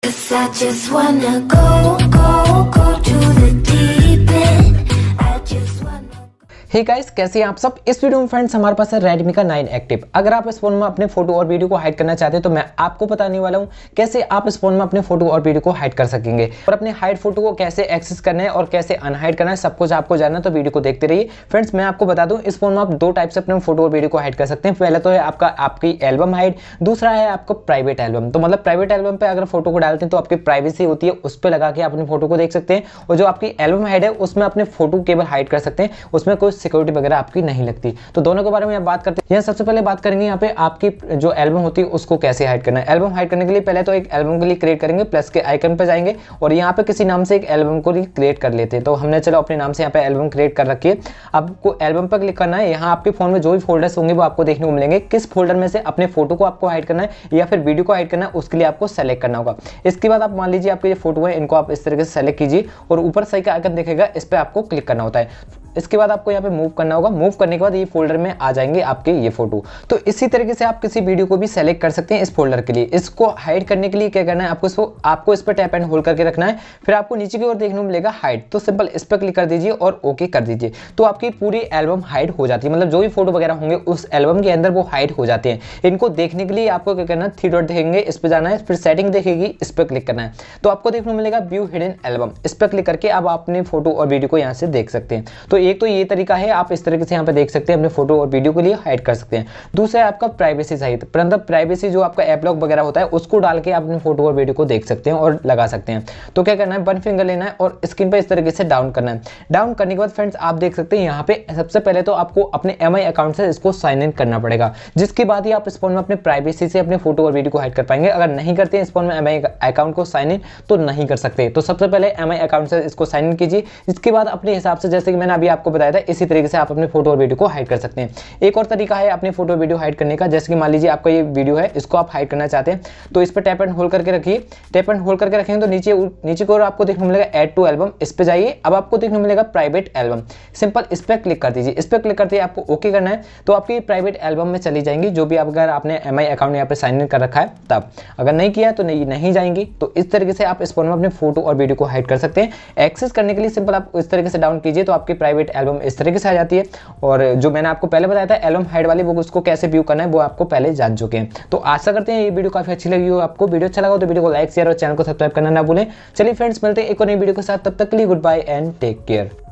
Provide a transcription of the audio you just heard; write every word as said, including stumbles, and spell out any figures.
'Cause I just wanna go, go, go to the deep end. I just wanna hey guys, कैसे हैं आप सब। इस video में फ्रेंड्स हमारे पास है Redmi का नाइन एक्टिव। अगर आप इस फोन में अपने फोटो और वीडियो को हाइड करना चाहते हैं तो मैं आपको बताने वाला हूं कैसे आप इस फोन में अपने फोटो और वीडियो को हाइड कर सकेंगे और अपने हाइड फोटो को कैसे एक्सेस करना है और कैसे अनहाइड करना है, सब कुछ आपको जानना है तो वीडियो को देखते रहिए। फ्रेंड्स मैं आपको बता दूं, इस फोन में आप दो टाइप से अपने फोटो और वीडियो को हाइड कर सकते हैं। पहला तो है आपका आपकी एल्बम हाइड, दूसरा है आपको प्राइवेट एल्बम। तो मतलब प्राइवेट एल्बम पे अगर फोटो को डालते हैं तो आपकी प्राइवेसी होती है, उस पर लगा के अपने फोटो को देख सकते हैं। और जो आपकी एल्बम हाइड है उसमें अपने फोटो केवल हाइड कर सकते हैं, उसमें कोई सिक्योरिटी वगैरह आपकी नहीं लगती। तो दोनों के बारे में बात करते हैं। यहाँ सबसे पहले बात करेंगे यहाँ पे आपकी जो एल्बम होती है उसको कैसे हाइड करना है। एल्बम हाइड करने के लिए पहले तो एक एल्बम के लिए क्रिएट करेंगे, प्लस के आइकन पे जाएंगे और यहाँ पे किसी नाम से एक एल्बम को क्रिएट कर लेते हैं। तो हमने चलो अपने नाम से यहाँ पे एल्बम क्रिएट कर रखी है। आपको एल्बम पर क्लिक करना है। यहाँ आपके फोन में जो भी फोल्डर्स होंगे वो आपको देखने को मिलेंगे। किस फोल्डर में से अपने फोटो को आपको हाइड करना है या फिर वीडियो को हाइड करना है उसके लिए आपको सेलेक्ट करना होगा। इसके बाद आप मान लीजिए आपके जो फोटो है इनको आप इस तरीके से सेलेक्ट कीजिए और ऊपर साइड का आइकन दिखेगा, इस पर आपको क्लिक करना होता है। इसके बाद आपको यहाँ पे मूव करना होगा। मूव करने के बाद ये फोल्डर में आ जाएंगे आपके ये फोटो। तो इसी तरीके से आप किसी वीडियो को भी सेलेक्ट कर सकते हैं इस फोल्डर के लिए। इसको हाइड करने के लिए क्या करना है, आपको इसको आपको इस पर टैप एंड होल्ड करके रखना है। फिर आपको नीचे की ओर देखने को मिलेगा हाइड, तो सिंपल इस पर क्लिक कर दीजिए और ओके कर दीजिए। तो आपकी पूरी एल्बम हाइड हो जाती है, मतलब जो भी फोटो वगैरह होंगे उस एल्बम के अंदर वो हाइड हो जाते हैं। इनको देखने के लिए आपको क्या करना है, थ्री डॉट देखेंगे, इस पर जाना है, फिर सेटिंग देखेगी, इस पर क्लिक करना है। तो आपको देखने को मिलेगा व्यू हिडन एल्बम, इस पर क्लिक करके आप अपने फोटो और वीडियो को यहाँ से देख सकते हैं। तो एक तो ये तरीका है, आप इस तरीके से यहाँ पे देख सकते हैं, अपने फोटो और वीडियो के लिए हाइड कर सकते हैं। दूसरा है आपका प्राइवेसी सहित, मतलब प्राइवेसी जो आपका ऐप लॉक वगैरह होता है उसको डाल के आप अपने फोटो और वीडियो को देख सकते हैं और लगा सकते हैं। तो क्या करना है, वन फिंगर लेना है और स्क्रीन पे इस तरीके से डाउन करना है। डाउन करने के बाद फ्रेंड्स आप देख सकते हैं यहाँ पे सबसे पहले तो आपको अपने एम आई अकाउंट से इसको साइन इन करना पड़ेगा, जिसके बाद ही आप इस फोन में अपने प्राइवेसी से अपने फोटो और वीडियो को हाइड कर पाएंगे। अगर नहीं करते हैं इस फोन में एम आई अकाउंट को साइन इन तो नहीं कर सकते। तो सबसे पहले एम आई अकाउंट से इसको साइन इन कीजिए। इसके बाद अपने हिसाब से, जैसे कि मैंने अभी आपको बताया था, इसी तरीके से आप अपने फोटो और वीडियो को हाइड कर सकते हैं। एक और तरीका है अपने फोटो वीडियो हाइड करने का, जैसे कि मान लीजिए आपका ये वीडियो है, इसको आप हाइड करना चाहते हैं तो इस पर टैप एंड होल्ड करके रखिए। टैप एंड होल्ड करके रखेंगे तो नीचे नीचे की ओर आपको देखने को मिलेगा ऐड टू एल्बम, इस पे जाइए। अब आपको देखने को मिलेगा प्राइवेट एल्बम, सिंपल इस पर क्लिक कर दीजिए। इस पर क्लिक करते ही आपको ओके करना है, तो आपकी प्राइवेट एल्बम में चली जाएंगी, जो भी आप अगर आपने एम आई अकाउंट यहाँ पे साइन इन कर रखा है तब। अगर नहीं किया तो नहीं नहीं जाएंगी। तो इस तरीके से आप इस फोन में अपने फोटो और वीडियो को हाइड कर सकते हैं। एक्सेस करने के लिए सिंपल आप इस तरीके से डाउन कीजिए तो आपकी प्राइवेट एल्बम इस तरीके से आ जाती है। और जो मैंने आपको पहले बताया था एल्बम हाइड वाली, वो उसको कैसे व्यू करना है वो आपको पहले जान चुके हैं। तो आशा करते हैं ये वीडियो काफी अच्छी लगी हो आपको। वीडियो अच्छा लगा तो वीडियो को लाइक शेयर और चैनल को सब्सक्राइब करना ना भूलें। चलिए फ्रेंड्स, मिलते हैं एक और नई वीडियो के साथ, तब तक के लिए goodbye and take care.